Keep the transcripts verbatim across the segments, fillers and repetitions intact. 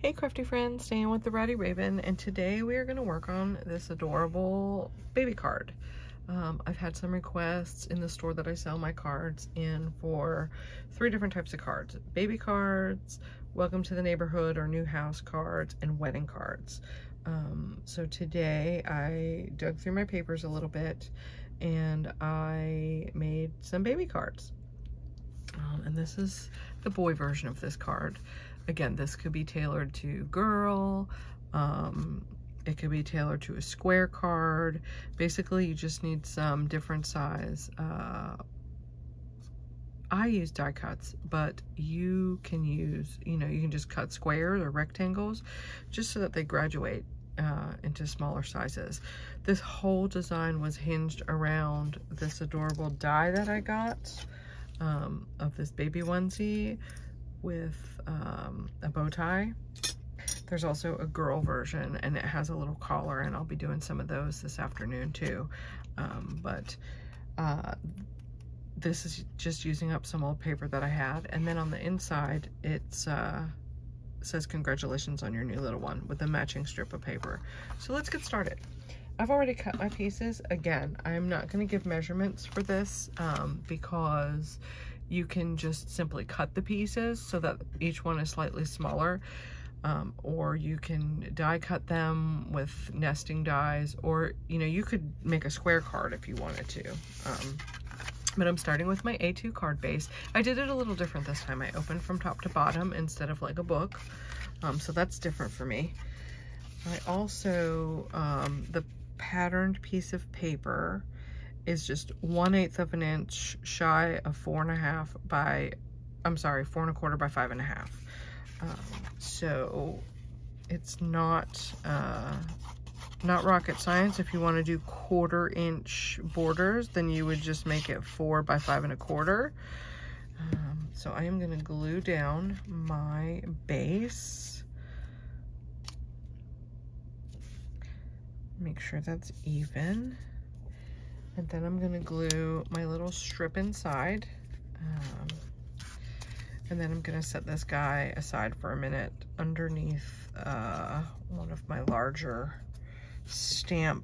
Hey crafty friends, Diane with the Rowdy Raven, and today we are going to work on this adorable baby card. Um, I've had some requests in the store that I sell my cards in for three different types of cards. Baby cards, welcome to the neighborhood or new house cards, and wedding cards. Um, so today I dug through my papers a little bit and I made some baby cards. Um, and this is the boy version of this card. Again, this could be tailored to girl, um, it could be tailored to a square card. Basically, you just need some different size. Uh, I use die cuts, but you can use, you know, you can just cut squares or rectangles just so that they graduate uh, into smaller sizes. This whole design was hinged around this adorable die that I got um, of this baby onesie with um, a bow tie. There's also a girl version and it has a little collar, and I'll be doing some of those this afternoon too. Um, but uh, this is just using up some old paper that I had. And then on the inside, it's uh, says congratulations on your new little one with a matching strip of paper. So let's get started. I've already cut my pieces. Again, I'm not going to give measurements for this um, because you can just simply cut the pieces so that each one is slightly smaller, um, or you can die cut them with nesting dies, or you know, you could make a square card if you wanted to. Um, but I'm starting with my A two card base. I did it a little different this time. I opened from top to bottom instead of like a book, um, so that's different for me. I also, um, the patterned piece of paper is just one eighth of an inch shy of four and a half by, I'm sorry, four and a quarter by five and a half. Um, so it's not, uh, not rocket science. If you want to do quarter inch borders, then you would just make it four by five and a quarter. Um, so I am going to glue down my base. Make sure that's even. And then I'm going to glue my little strip inside. Um, and then I'm going to set this guy aside for a minute underneath uh, one of my larger stamp.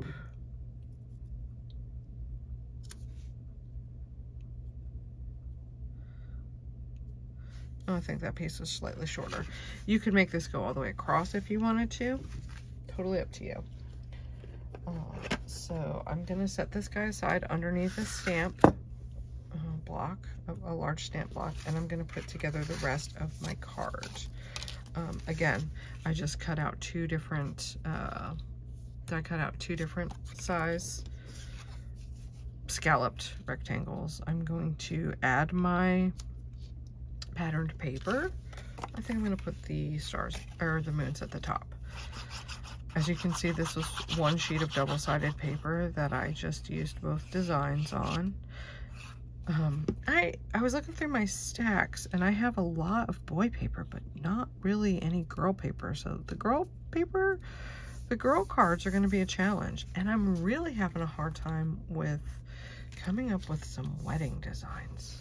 Oh, I think that piece is slightly shorter. You could make this go all the way across if you wanted to. Totally up to you. Uh, so I'm going to set this guy aside underneath a stamp uh, block, a, a large stamp block, and I'm going to put together the rest of my card. Um, again, I just cut out two different, uh, I cut out two different size scalloped rectangles. I'm going to add my patterned paper. I think I'm going to put the stars or the moons at the top. As you can see, this was one sheet of double-sided paper that I just used both designs on. Um, I, I was looking through my stacks, and I have a lot of boy paper, but not really any girl paper. So the girl paper, the girl cards are going to be a challenge. And I'm really having a hard time with coming up with some wedding designs.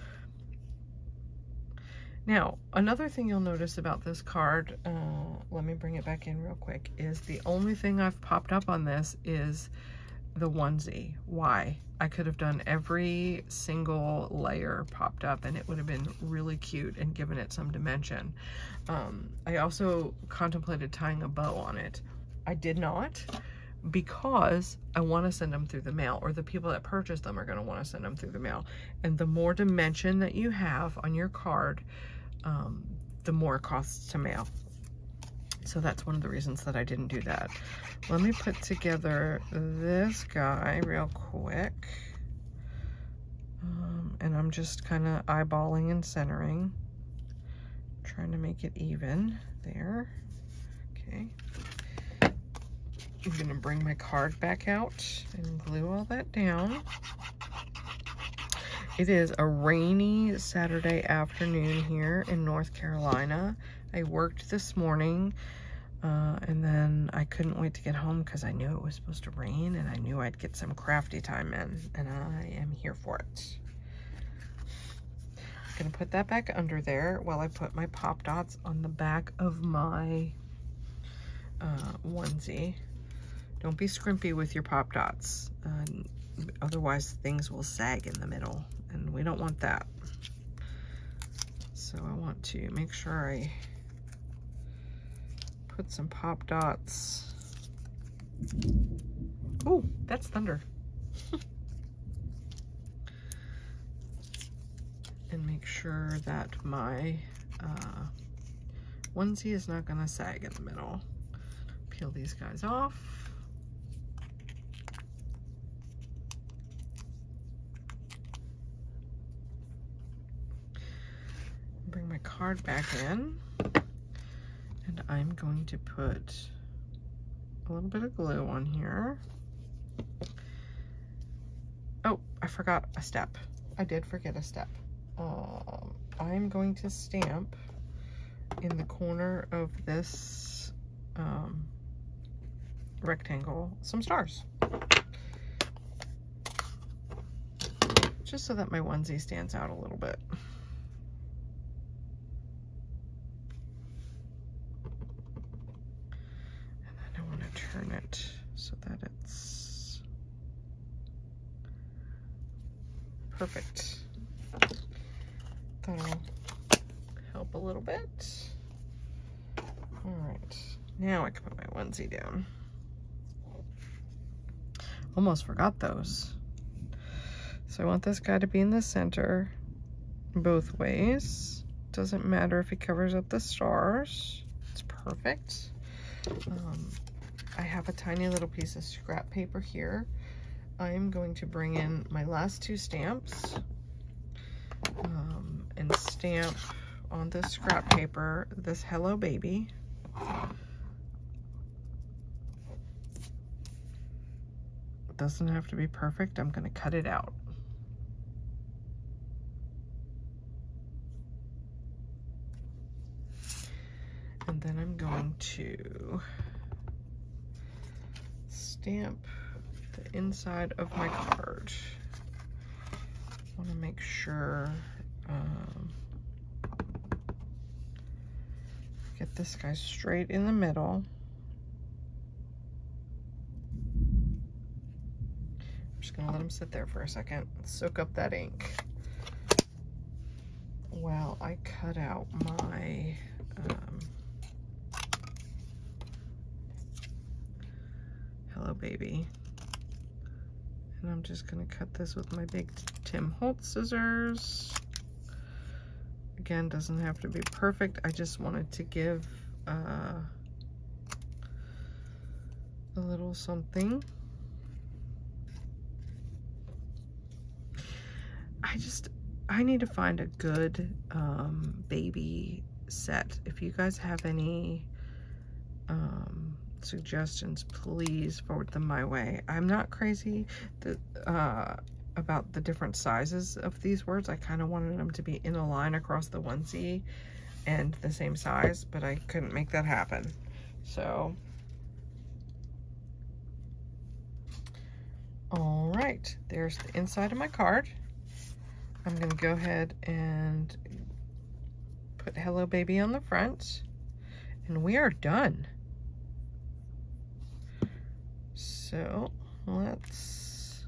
Now, another thing you'll notice about this card, uh, let me bring it back in real quick, is the only thing I've popped up on this is the onesie. Why? I could have done every single layer popped up and it would have been really cute and given it some dimension. Um, I also contemplated tying a bow on it. I did not, because I want to send them through the mail, or the people that purchase them are going to want to send them through the mail. And the more dimension that you have on your card, um, the more it costs to mail. So that's one of the reasons that I didn't do that. Let me put together this guy real quick. Um, and I'm just kind of eyeballing and centering, trying to make it even there. Okay. I'm gonna bring my card back out and glue all that down. It is a rainy Saturday afternoon here in North Carolina. I worked this morning uh, and then I couldn't wait to get home because I knew it was supposed to rain and I knew I'd get some crafty time in, and I am here for it. gonna put that back under there while I put my pop dots on the back of my uh, onesie. Don't be scrimpy with your pop dots. Uh, otherwise things will sag in the middle and we don't want that. So I want to make sure I put some pop dots. Oh, that's thunder. And make sure that my uh, onesie is not gonna sag in the middle. Peel these guys off. Bring my card back in. And I'm going to put a little bit of glue on here. Oh, I forgot a step. I did forget a step. Um, I'm going to stamp in the corner of this um, rectangle some stars. Just so that my onesie stands out a little bit. And then I want to turn it so that it's perfect. That'll help a little bit. All right, now I can put my onesie down. Almost forgot those. So I want this guy to be in the center both ways. Doesn't matter if he covers up the stars. It's perfect. Um, I have a tiny little piece of scrap paper here. I'm going to bring in my last two stamps um, and stamp on this scrap paper this Hello Baby. It doesn't have to be perfect. I'm going to cut it out. And then I'm going to stamp the inside of my card. I want to make sure um, get this guy straight in the middle. I'm just gonna let him sit there for a second, soak up that ink. While I cut out my um, Hello Baby. And I'm just gonna cut this with my big Tim Holtz scissors. Again, doesn't have to be perfect. I just wanted to give uh, a little something. I just, I need to find a good um, baby set. If you guys have any um, suggestions, please forward them my way. I'm not crazy that, uh, about the different sizes of these words. I kind of wanted them to be in a line across the onesie and the same size, but I couldn't make that happen. So, all right, there's the inside of my card. I'm gonna go ahead and put Hello Baby on the front, and we are done. So let's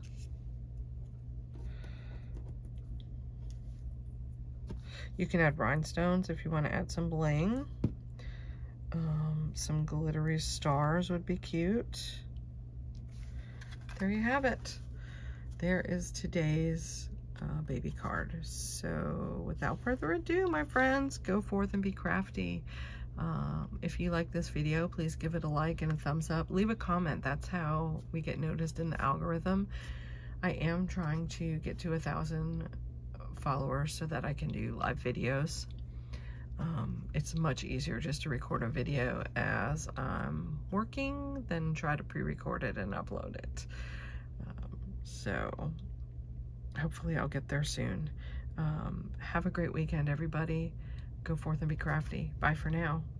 you can add rhinestones if you want to add some bling. Um, some glittery stars would be cute. There you have it. There is today's uh, baby card. So without further ado, my friends, go forth and be crafty. Um, if you like this video, please give it a like and a thumbs up. Leave a comment. That's how we get noticed in the algorithm. I am trying to get to a thousand followers so that I can do live videos. Um, it's much easier just to record a video as I'm working than try to pre-record it and upload it. Um, so hopefully I'll get there soon. Um, have a great weekend, everybody. Go forth and be crafty. Bye for now.